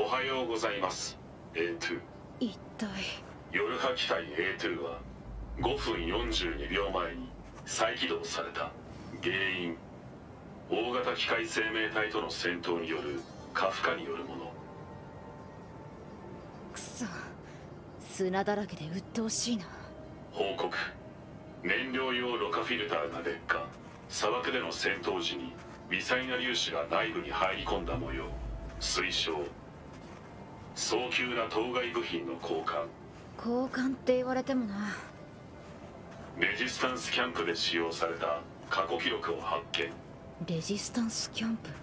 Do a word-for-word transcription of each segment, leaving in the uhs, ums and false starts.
おはようございます エーツー。 一体夜波機体 エーツー はごふんよんじゅうにびょうまえに再起動された。原因、大型機械生命体との戦闘による過負荷によるもの。 くそ、砂だらけで鬱陶しいな。 報告、燃料用ろ過フィルターが劣化。砂漠での戦闘時に微細な粒子が内部に入り込んだ模様。推奨、早急な当該部品の交換。 交換って言われてもな。 レジスタンスキャンプで使用された過去記録を発見。 レジスタンスキャンプ。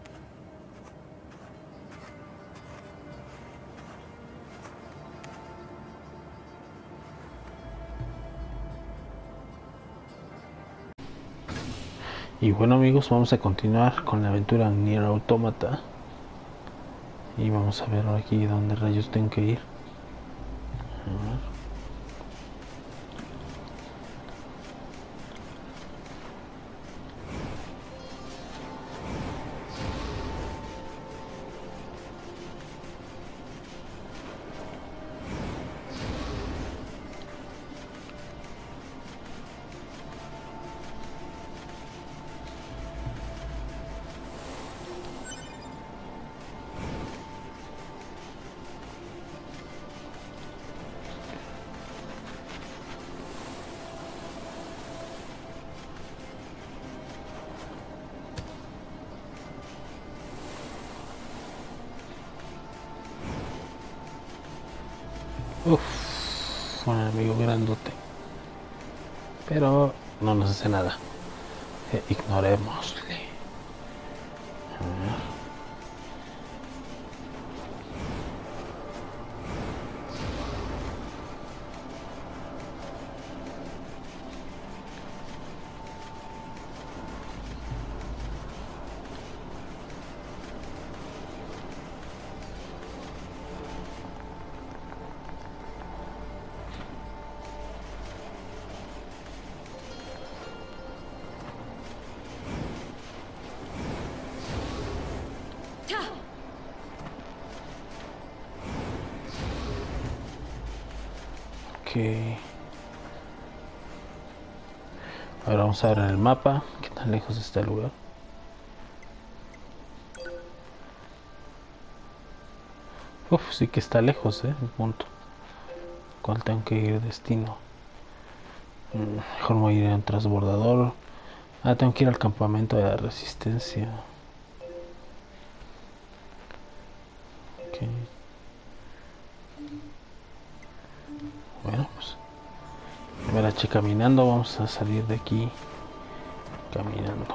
Y bueno amigos, vamos a continuar con la aventura en Nier Automata. Y vamos a ver ahora aquí dónde rayos tengo que ir. A ver. Uff, un enemigo grandote. Pero no nos hace nada. Eh, ignorémosle. A ver. Okay. Ahora vamos a ver en el mapa qué tan lejos está el lugar. Uf, sí que está lejos, eh, el punto. ¿Cuál tengo que ir? Destino. Mejor me voy a ir a un transbordador. Ah, tengo que ir al campamento de la resistencia. Okay. Bueno, pues me la eché caminando. Vamos a salir de aquí caminando.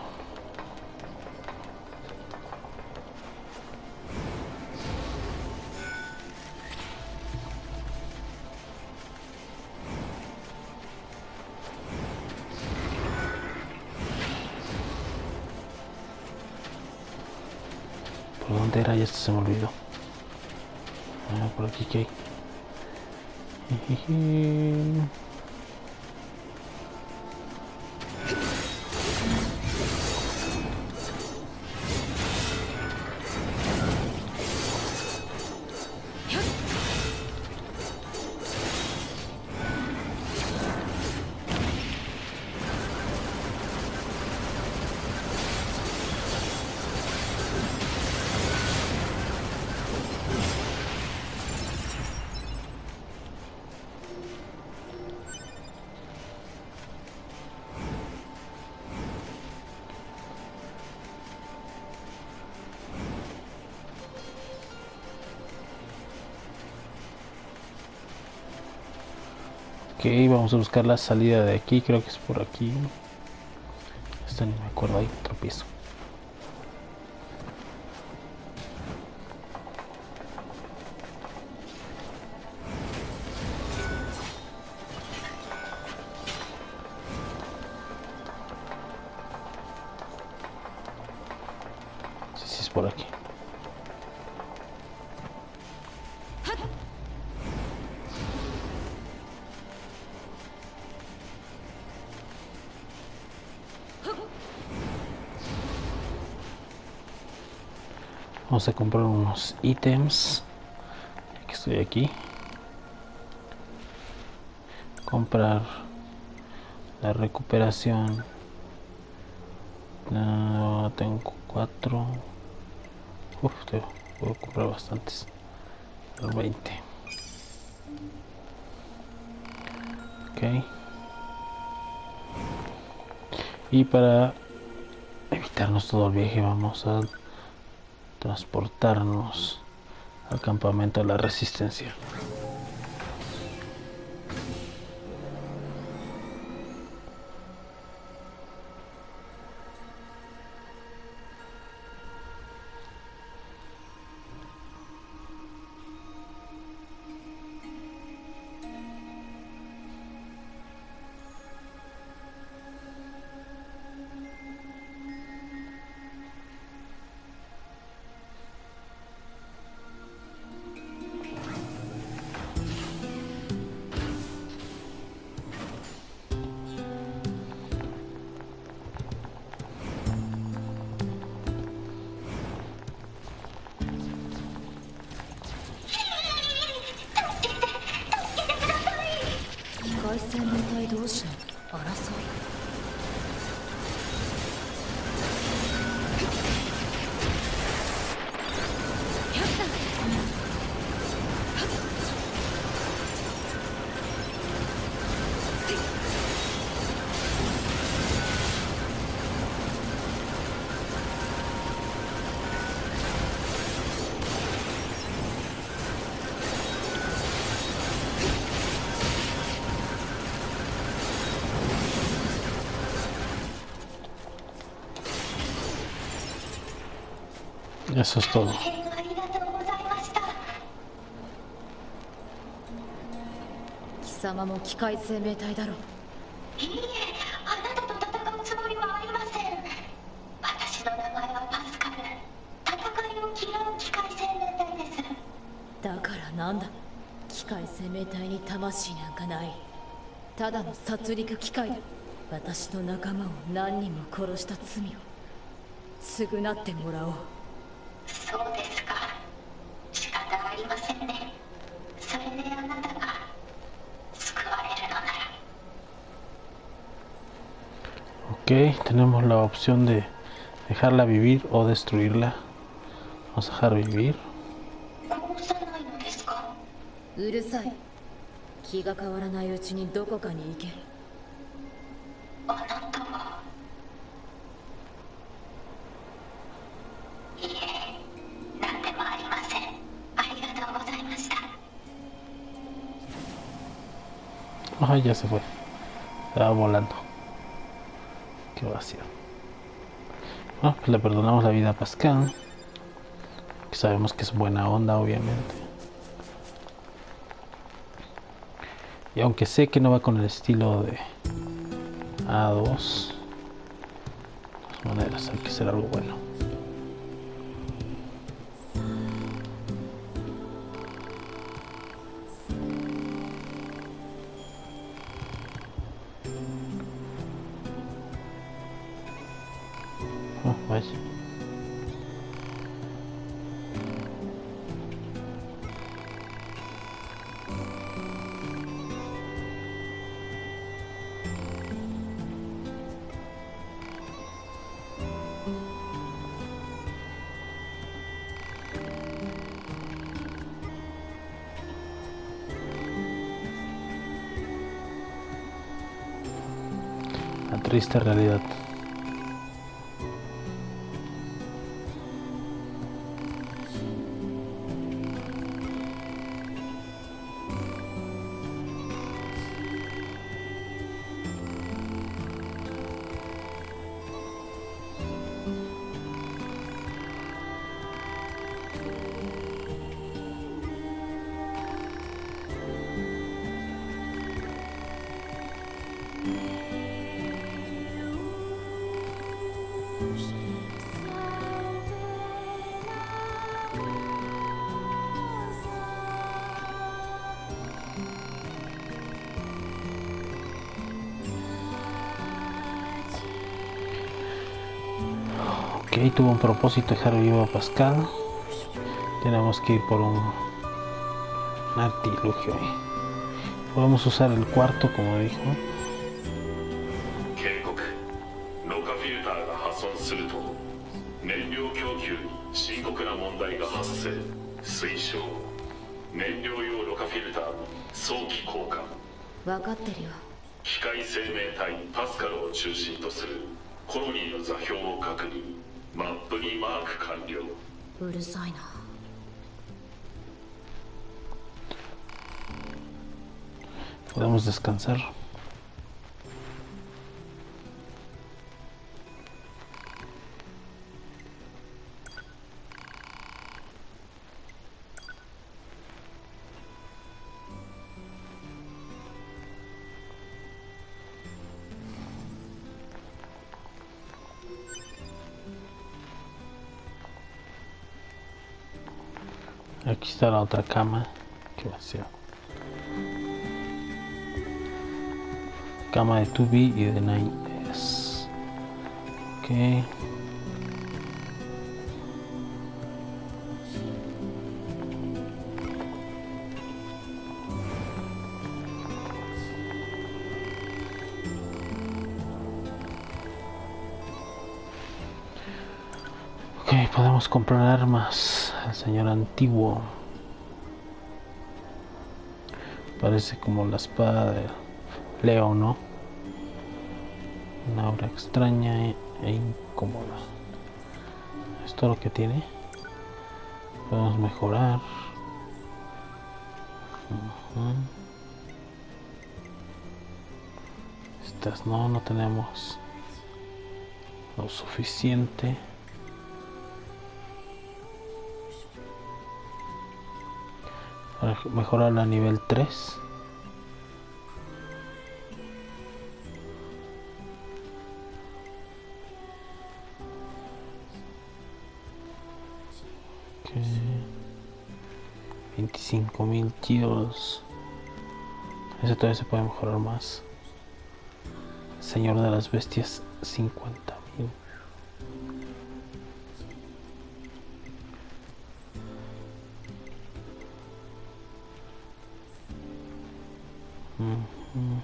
¿Por dónde era? Ya se me olvidó. Ah, por aquí que hay. Ok, vamos a buscar la salida de aquí, creo que es por aquí. Esta ni me acuerdo, hay otro piso. Sí, sí, es por aquí. Vamos a comprar unos ítems. Que estoy aquí. Comprar la recuperación. No, tengo cuatro. Uf, tengo, puedo comprar bastantes. veinte. Ok. Y para evitarnos todo el viaje vamos a transportarnos al campamento de la resistencia. Eso es todo. 貴様も機械生命体だろ。 いいえ、あなたと戦うつもりはありません。私の名前はパスカル。戦いを嫌う機械生命体です。 だからなんだ。機械生命体に魂なんかない。ただの殺戮機械だ。私と仲間を何人も殺した罪を償ってもらおう。 そうですか。仕方ありませんね。それであなたが救われるのなら。 Ok, tenemos la opción de dejarla vivir o destruirla. Vamos a dejar vivir. 殺さないのですか？ うるさい。気が変わらないうちにどこかに行け。 あなたは。いえ、何でもありません。ありがとうございました。 Ay, ya se fue. Estaba volando. Qué vacío. Bueno, pues le perdonamos la vida a Pascal. Que sabemos que es buena onda, obviamente. Y aunque sé que no va con el estilo de A dos, de todas maneras hay que hacer algo bueno. Oh, vaya. La triste realidad. Ok, tuvo un propósito dejar vivo a Pascal. Tenemos que ir por un, un artilugio ahí. Podemos usar el cuarto, como dijo. 警告。ろ過フィルターが破損すると燃料供給に深刻な問題が発生。推奨。燃料用ろ過フィルターの早期交換。 分かってるよ。 機械生命体パスカルを中心とするコロニーの座標を確認。マップにマーク完了。 うるさいな。 Podemos descansar. Aquí está la otra cama. Qué vacío. Cama de two B y de nine S. Ok. Ok, podemos comprar armas al señor antiguo. Parece como la espada de Leo, ¿no? Una obra extraña e, e incómoda. Es todo lo que tiene. Podemos mejorar. Uh-huh. Estas no, no tenemos lo suficiente. Para mejorar a nivel tres. veinticinco mil kilos. Ese todavía se puede mejorar más. Señor de las bestias, cincuenta mil. Uh-huh.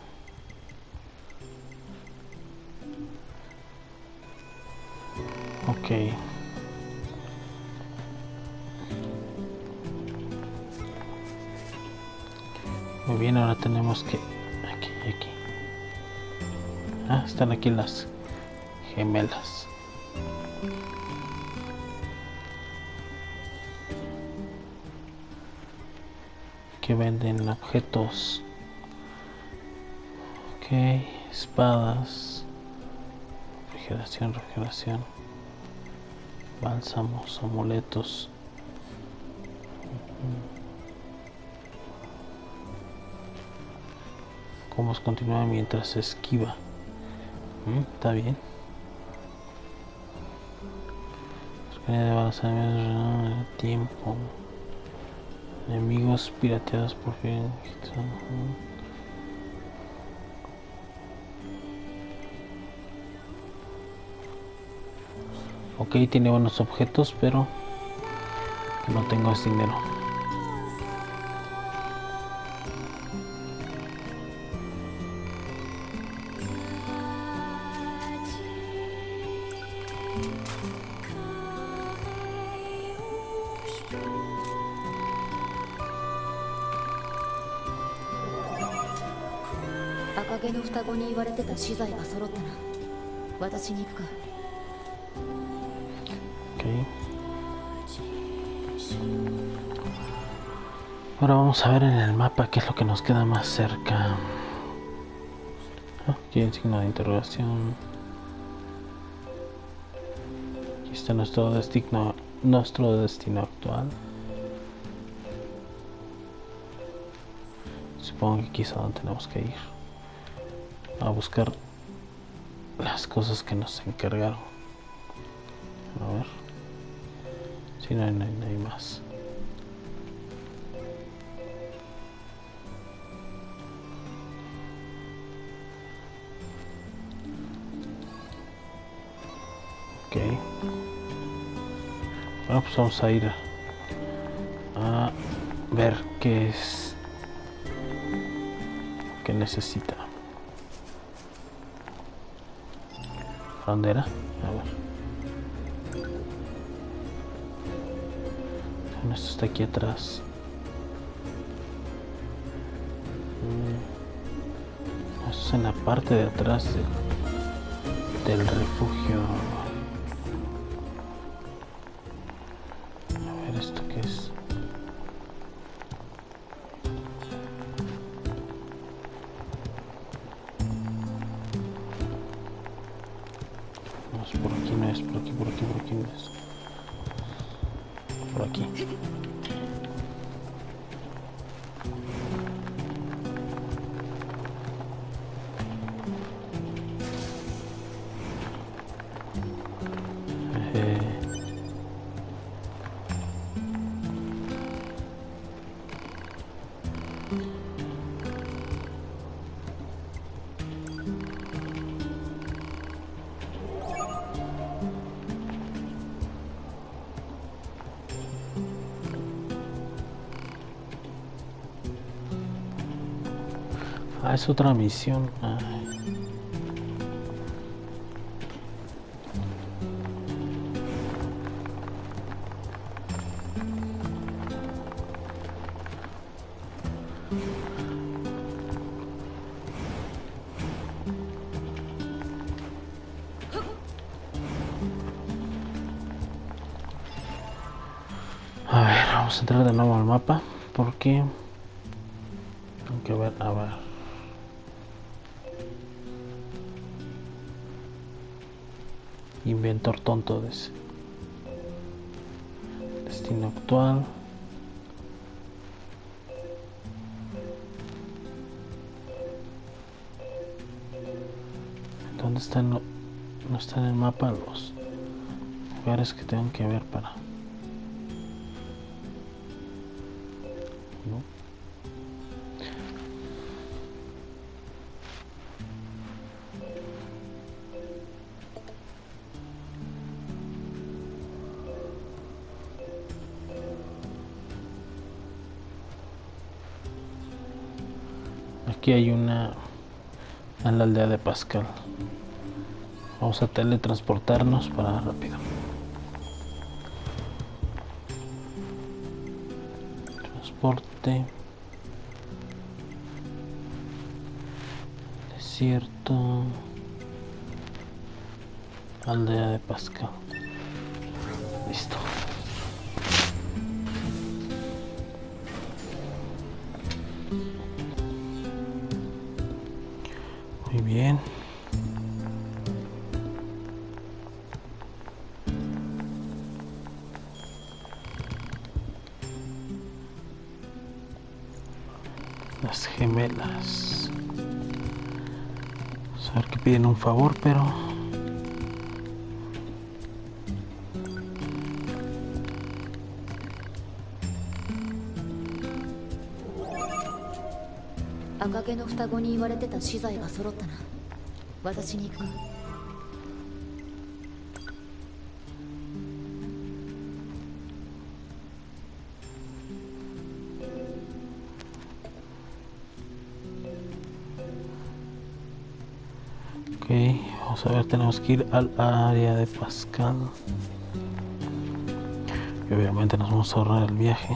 Ok. Muy bien, ahora tenemos que... Aquí, aquí. Ah, están aquí las gemelas. Que venden objetos. Ok, espadas. Refrigeración, refrigeración. Bálsamos, amuletos. Podemos continuar mientras se esquiva. ¿Mm? Está bien. De balas, tiempo. Enemigos pirateados por fin. Ok, tiene buenos objetos, pero no tengo ese dinero. 赤毛の双子に言われてた資材が揃ったな。私に行くか。 Okay. Ahora vamos a ver en el mapa qué es lo que nos queda más cerca. Aquí el signo de interrogación. Aquí está nuestro destino, nuestro destino actual. Supongo que aquí es a donde tenemos que ir a buscar las cosas que nos encargaron. A ver si no hay, no hay, no hay más. Ok, bueno, pues vamos a ir ver qué es. ¿Qué necesita? ¿Dónde era? A ver. Bueno, esto está aquí atrás. Mm. Esto es en la parte de atrás del, del refugio. A ver, ¿esto qué es? Por aquí no es, por aquí, por aquí, por aquí no es. Por aquí. Eh. Ah, es otra misión. Ay. A ver, vamos a entrar de nuevo al mapa porque tengo que ver, a ver. Inventor tonto de ese. Destino actual. ¿Dónde están? No, no están en el mapa los lugares que tengo que ver para. ¿No? Aquí hay una en la aldea de Pascal. Vamos a teletransportarnos para rápido. Transporte. Desierto. Aldea de Pascal. Listo. Muy bien. Las gemelas. Vamos a ver que piden un favor, pero 赤毛の双子に言われてた資材が揃ったな。私に行くか。 Ok, vamos a ver, tenemos que ir al área de Pascal. Y obviamente nos vamos a ahorrar el viaje.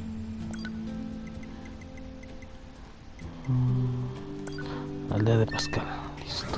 Mm, aldea de Pascal, listo.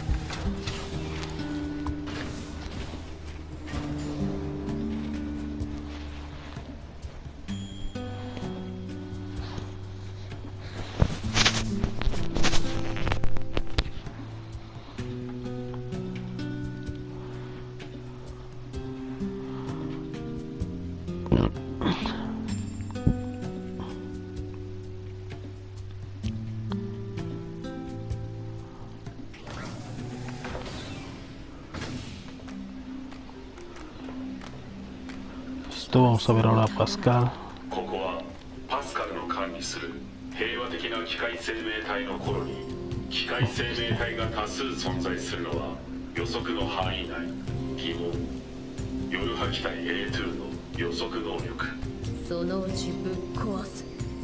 Vamos a ver ahora a Pascal. ここはパスカルの管理する平和的な機械生命体の頃に機械生命体が多数存在するのは予測の範囲内。疑問。夜波機体 エーツー の予測能力。 そのうちぶっ壊す。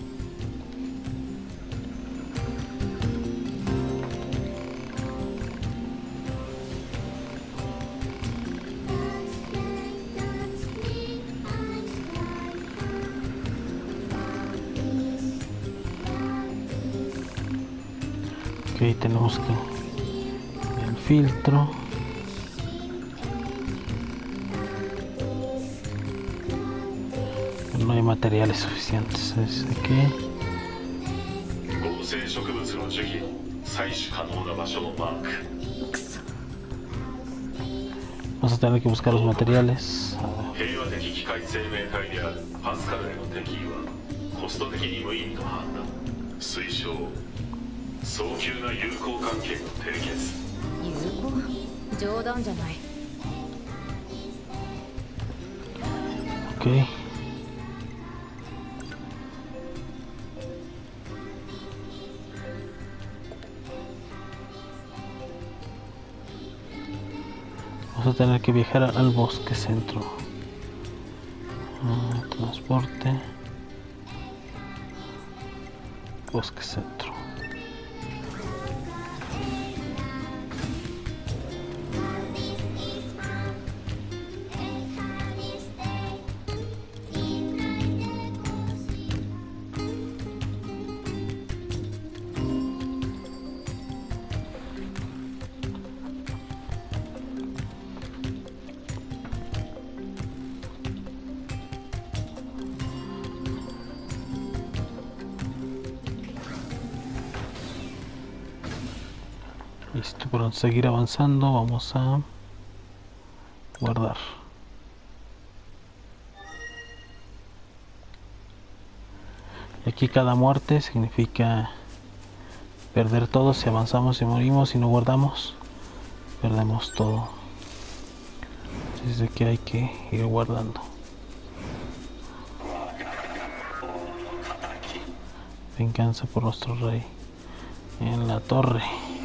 Ok, tenemos que el filtro. No hay materiales suficientes. Así que vamos a tener que buscar los materiales. Ok. Vamos a tener que viajar al bosque centro. Ah, transporte. Bosque centro. Listo, para seguir avanzando vamos a guardar. Y aquí cada muerte significa perder todo. Si avanzamos y morimos y no guardamos, perdemos todo. Así que hay que ir guardando. Venganza por nuestro rey en la torre.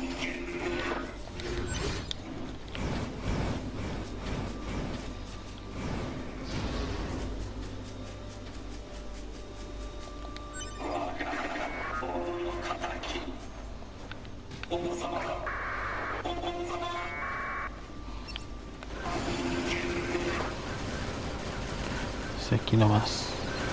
Es aquí nomás.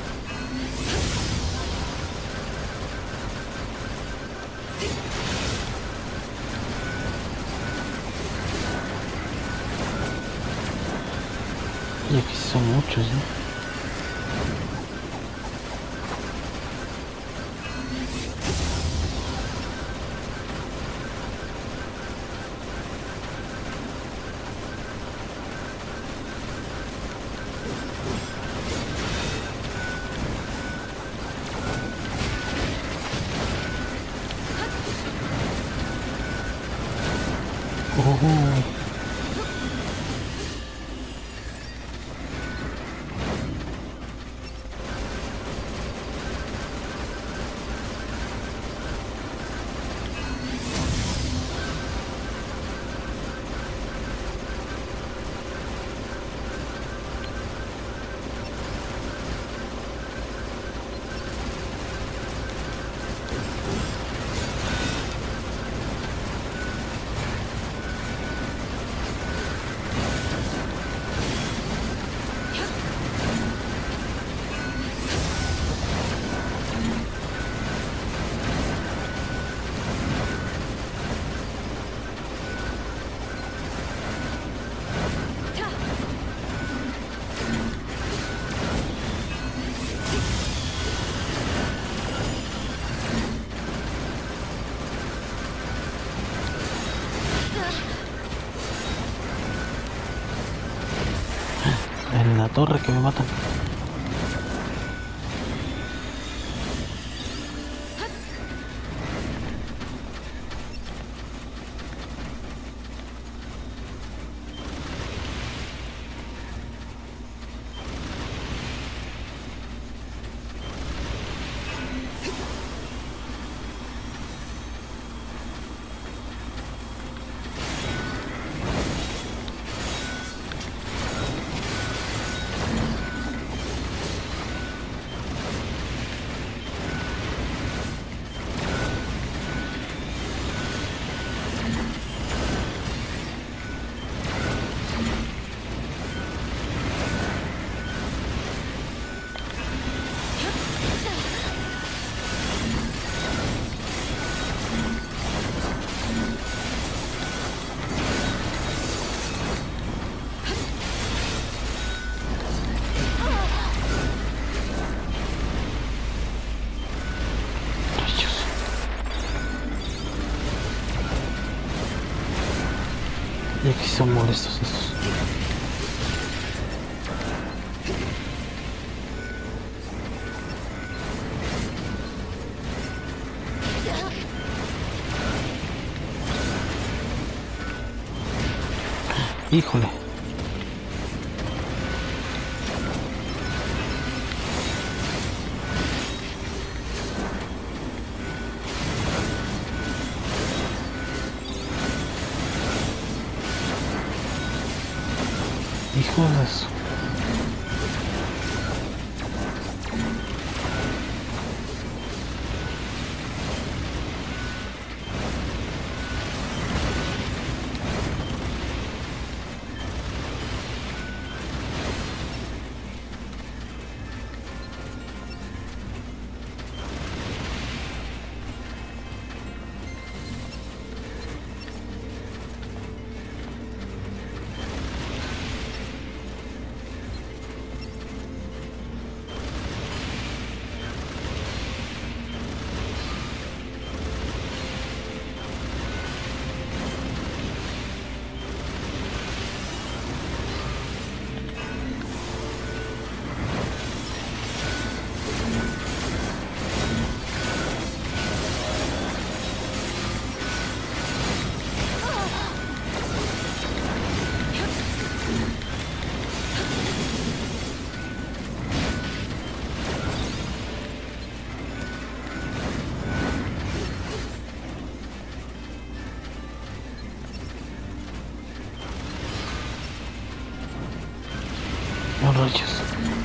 Y aquí son muchos, ¿eh? Oh. En la torre que me matan. Y aquí son molestos estos. Híjole. Hijo de eso. No rayos.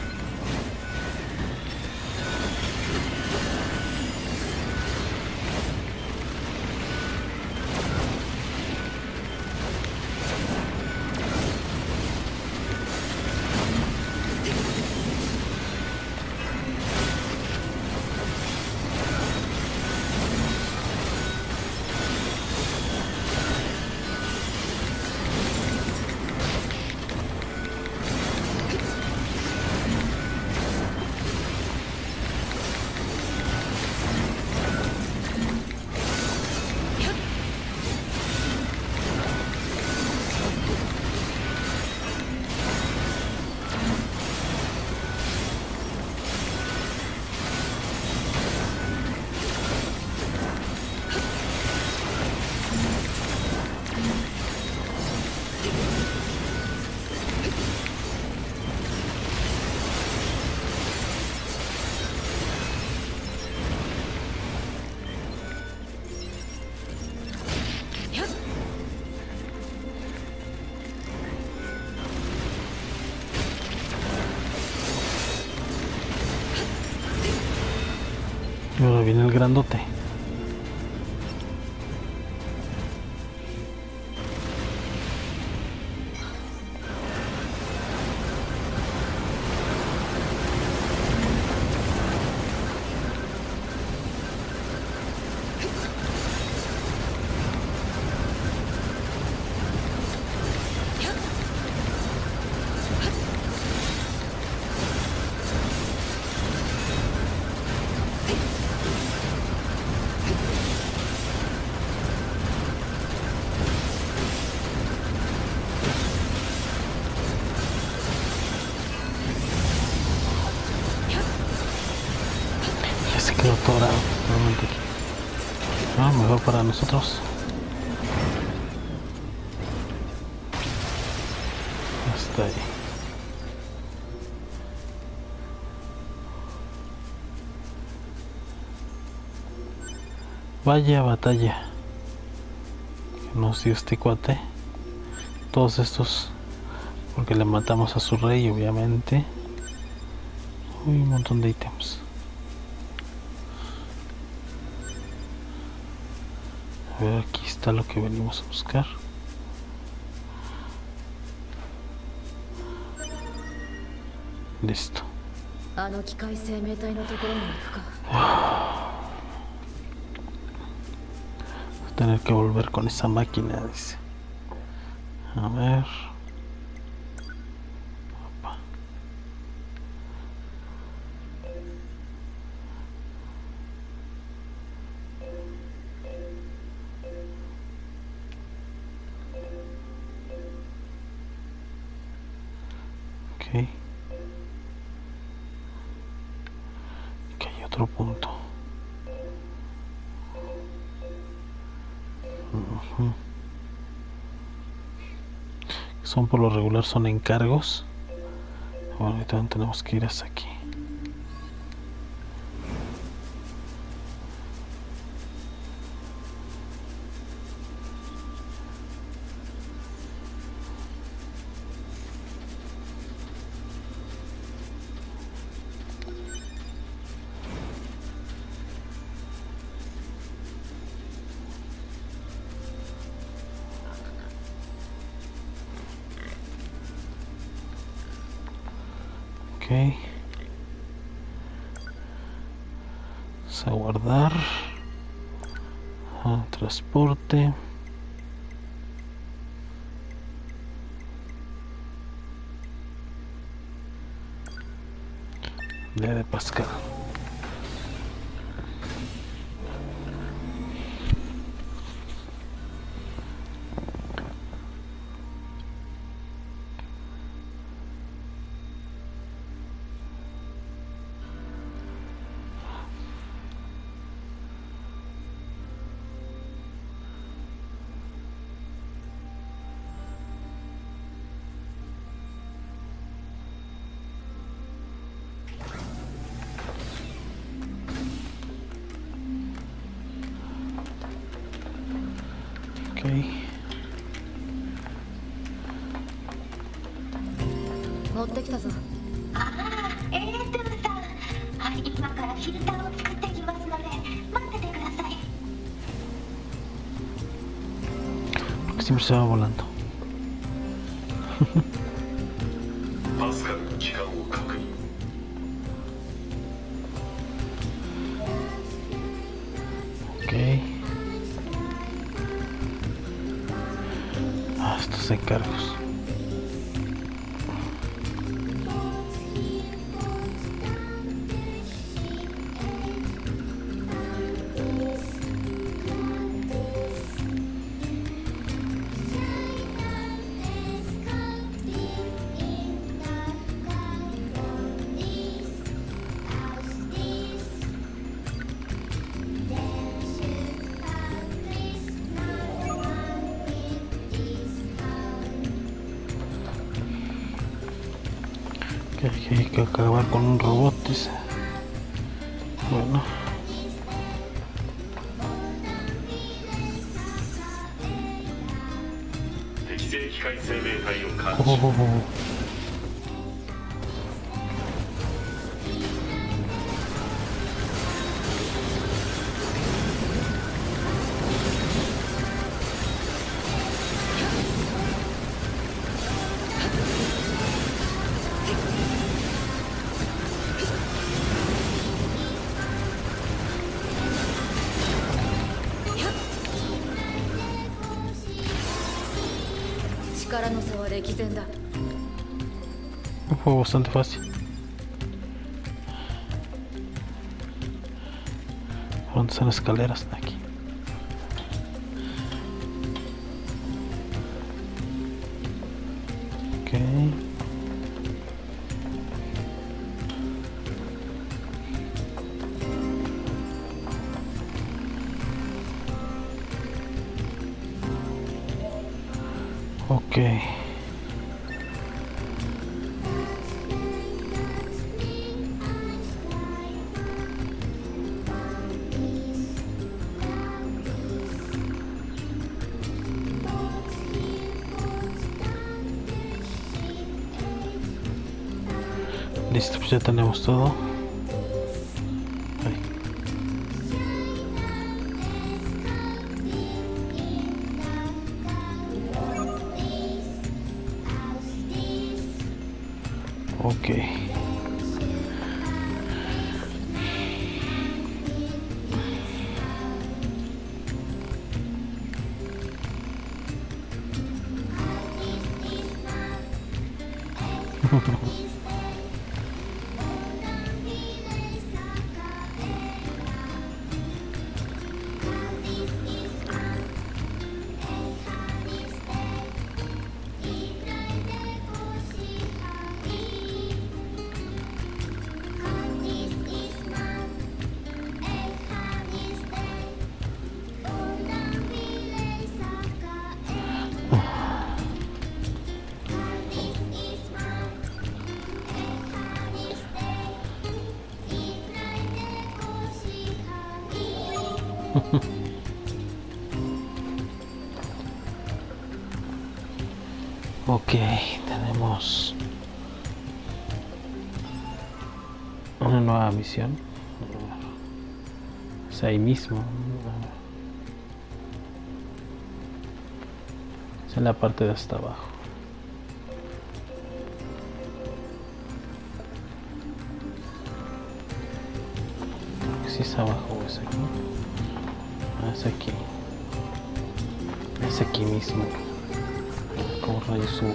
Y ahora viene el grandote. Quedó atorado totalmente aquí. Ah, mejor para nosotros. Hasta ahí. Vaya batalla que nos dio este cuate. Todos estos porque le matamos a su rey, obviamente. Uy, un montón de ítems. A ver, aquí está lo que venimos a buscar. Listo. Voy a tener que volver con esa máquina, dice. A ver. Opa. Ok. Aquí hay otro punto. Uh-huh. Son por lo regular son encargos. Bueno, y también tenemos que ir hasta aquí. Ok. Vamos a guardar. Ah, transporte. Día de Pascal. Okay. 持ってきたぞ。 ああ、エートゥーさん、はい、今からフィルターを作ってきますので待っててください。 Siempre se va volando. パスカルの帰還を確認。 Ok. Ah, estos encargos. Que hay que acabar con un robot, dice. Bueno. Oh, oh, oh, oh. Fue bastante fácil. ¿Dónde están las escaleras? Aquí. Ok. Ok. Listo, pues ya tenemos todo. Ahí. Ok. Ok, tenemos una nueva misión. Es ahí mismo. Es en la parte de hasta abajo. Creo que sí es abajo o es aquí. Ah, es aquí. Es aquí mismo. Como rayos subo.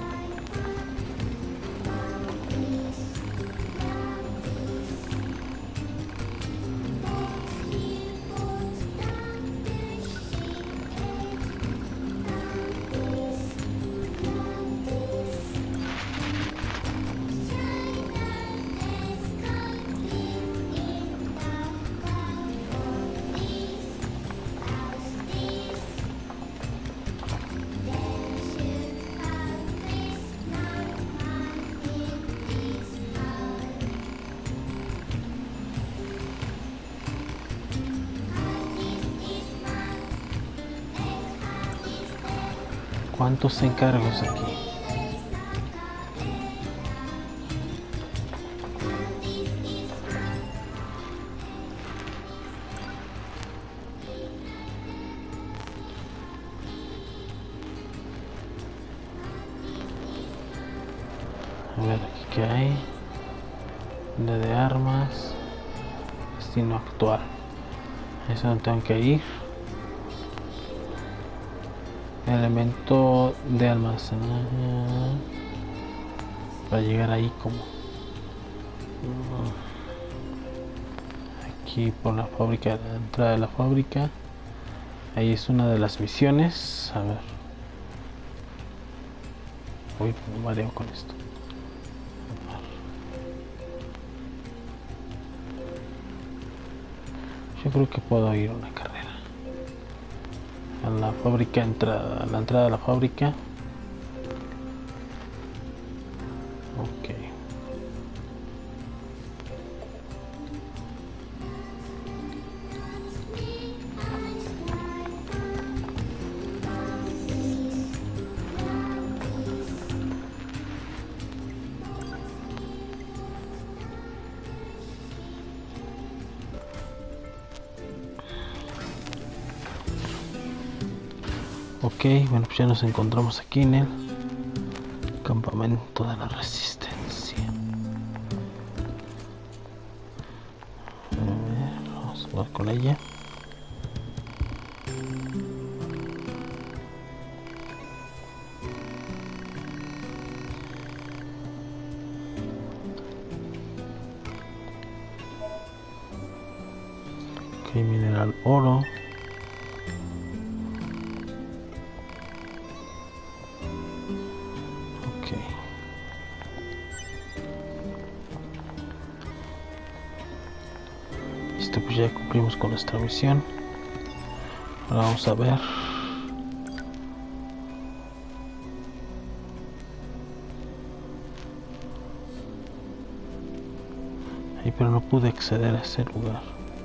¿Cuántos encargos aquí? A ver, aquí qué hay. La de armas. Destino actual. Es donde tengo que ir. Elemento de almacenaje para llegar ahí como aquí por la fábrica, la entrada de la fábrica. Ahí es una de las misiones. A ver, uy, me mareo con esto. Yo creo que puedo ir a una carrera a la fábrica, entrada, a la entrada de la fábrica. Ok. Ok, bueno, pues ya nos encontramos aquí en el campamento de la resistencia. A ver, vamos a jugar con ella. Ok, mineral oro. Listo, pues ya cumplimos con nuestra misión. Ahora vamos a ver. Ay, pero no pude acceder a ese lugar.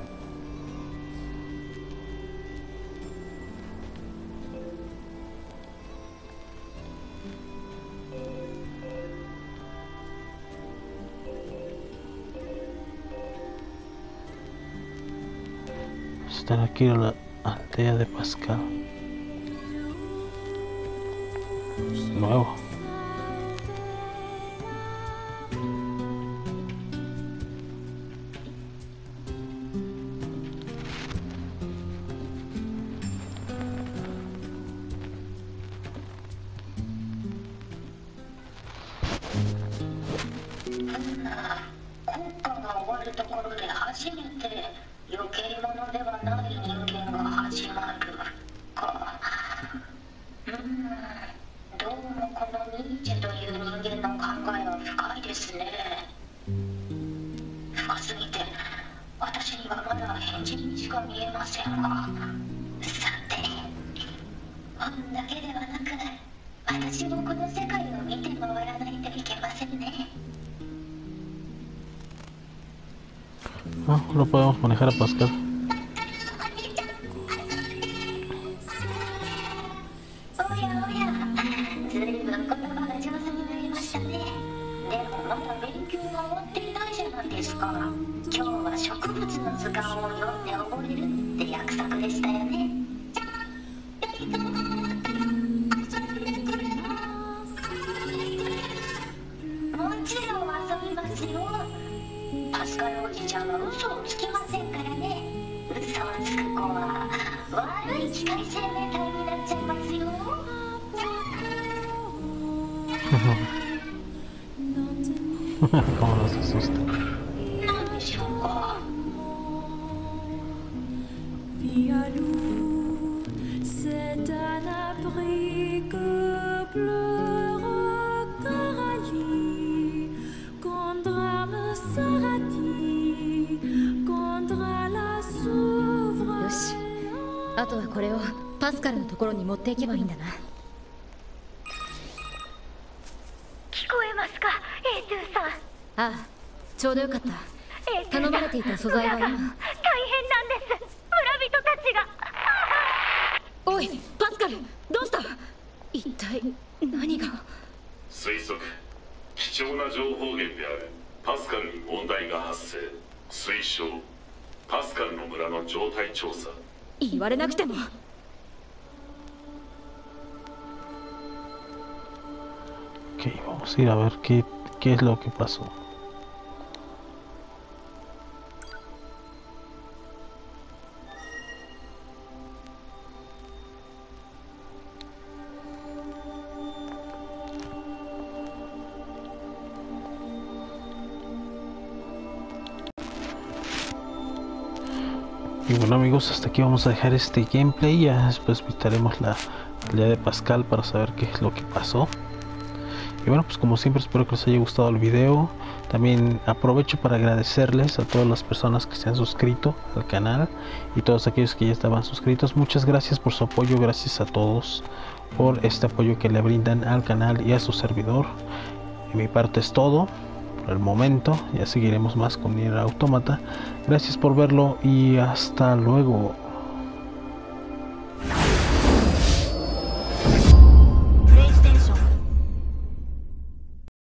Están aquí en la aldea de Pascal. Es nuevo. No, no podemos manejar a Pascal. おやおや、ずいぶんのですか。今日は植物の図鑑を読んで覚えるって約束でしたよね。もちろん遊びますよ。パスカルおじちゃんは嘘をつきませんからね。嘘をつく子は悪い機械生命体になっちゃいますよ。 Cómo nos asusta. 何でしょうか。 C'est un abri que pleure Coralie contre me Sarati contre la souveraine。よし、あとはこれをパスカルのところに持っていけばいいんだな。 聞こえますか、エイトゥーさん。 ああ、ちょうどよかった。頼まれていた素材は今。 大変なんです。村人たちが。 おい、パスカル、どうした？一体何が？ 推測、貴重な情報源であるパスカルに問題が発生。推奨、パスカルの村の状態調査。 言われなくても。 Ok, vamos a ir a ver qué, qué es lo que pasó. Y bueno amigos, hasta aquí vamos a dejar este gameplay. Ya después visitaremos la aldea de Pascal para saber qué es lo que pasó. Y bueno, pues como siempre espero que les haya gustado el video. También aprovecho para agradecerles a todas las personas que se han suscrito al canal y todos aquellos que ya estaban suscritos. Muchas gracias por su apoyo, gracias a todos por este apoyo que le brindan al canal y a su servidor. De mi parte es todo por el momento, ya seguiremos más con Nier Automata. Gracias por verlo y hasta luego.